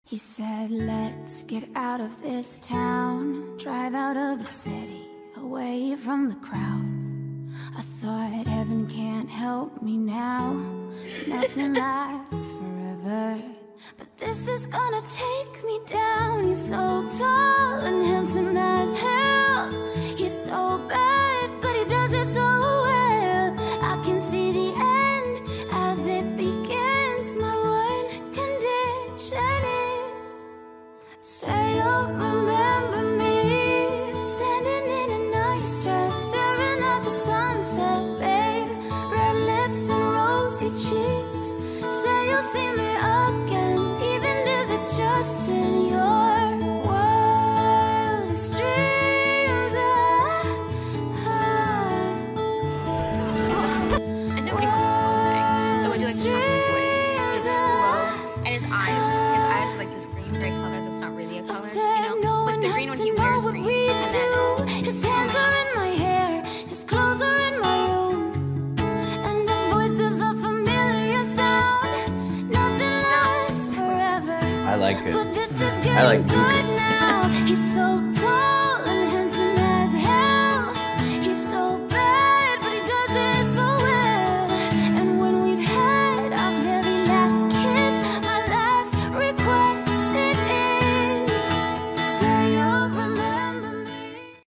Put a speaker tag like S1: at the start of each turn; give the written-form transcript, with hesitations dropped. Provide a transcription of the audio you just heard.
S1: He said, let's get out of this town, drive out of the city, away from the crowds. I thought heaven can't help me now, nothing lasts forever. But this is gonna take me down. He's so tall and handsome as hell. He's so bad, but he does it so well. I can see the end as it begins. My one condition is, say you'll remember me, standing in a nice dress, staring at the sunset, babe. Red lips and rosy cheeks. Say you'll see me again, even if it's just in your wildest dreams.
S2: And nobody wants a full thing. Though I do like the sound of his voice. It's slow, and his eyes are like this green gray color that's not really a color, you know? Like the green when he wears green, and then
S1: his hands are in my hair, his clothes are in my room, and his voice is a familiar sound. Nothing lasts forever.
S3: I like it.
S1: But this is
S3: I like
S1: getting good